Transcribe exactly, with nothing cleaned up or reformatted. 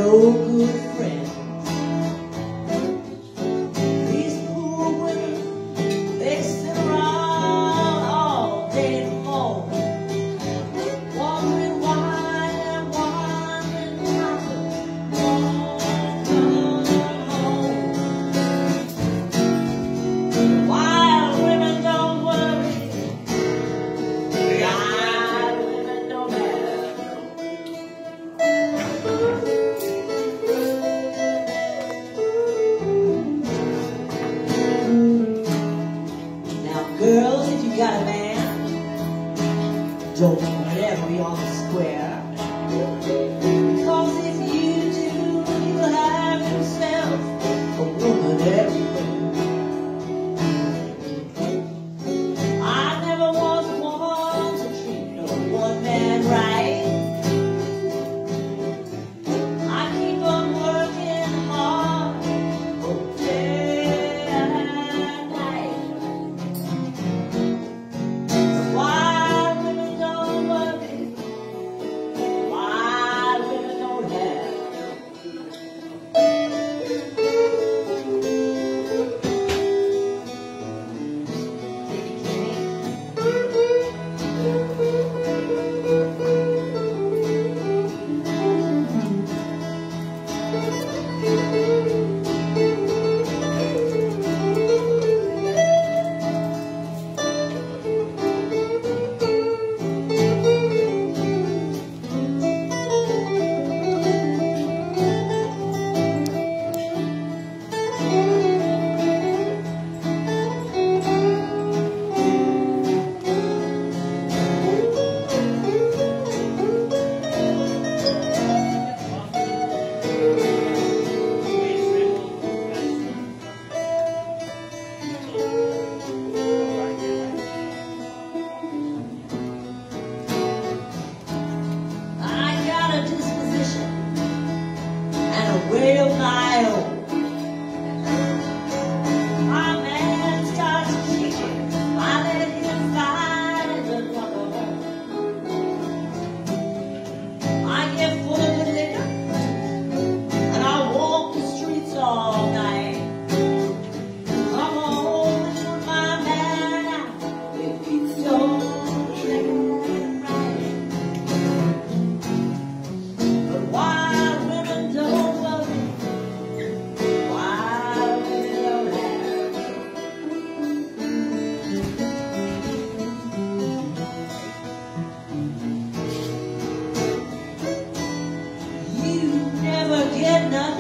no good friends. These poor women, they sit around all day long, wondering why and wondering how to come home. Why women don't worry, why women don't have. Now girls, if you got a man, don't ever be on the square, because if you do, he'll have himself a woman everywhere. I never was one to treat no one man right. I keep on working hard, both day and night. Why women don't worry, why women don't have. I got a disposition and a way of my own. My man starts kicking, I let him find another home. I get full of the liquor and I walk the streets all night. Come home and put my man out if he don't treat him right. But why women don't love me, why women don't have. You never get nothing